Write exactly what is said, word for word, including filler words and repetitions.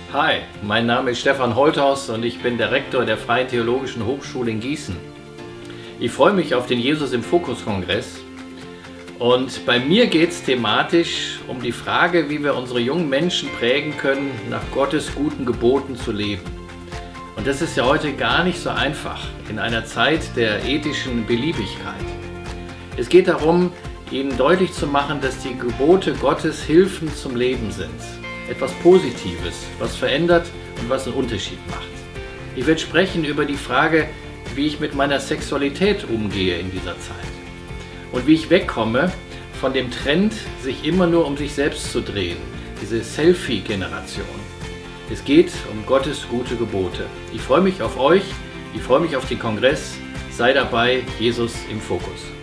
Hi, mein Name ist Stefan Holthaus und ich bin der Rektor der Freien Theologischen Hochschule in Gießen. Ich freue mich auf den Jesus im Fokus Kongress und bei mir geht es thematisch um die Frage, wie wir unsere jungen Menschen prägen können, nach Gottes guten Geboten zu leben. Und das ist ja heute gar nicht so einfach in einer Zeit der ethischen Beliebigkeit. Es geht darum, ihnen deutlich zu machen, dass die Gebote Gottes Hilfen zum Leben sind. Etwas Positives, was verändert und was einen Unterschied macht. Ich werde sprechen über die Frage, wie ich mit meiner Sexualität umgehe in dieser Zeit und wie ich wegkomme von dem Trend, sich immer nur um sich selbst zu drehen, diese Selfie-Generation. Es geht um Gottes gute Gebote. Ich freue mich auf euch, ich freue mich auf den Kongress. Sei dabei, Jesus im Fokus.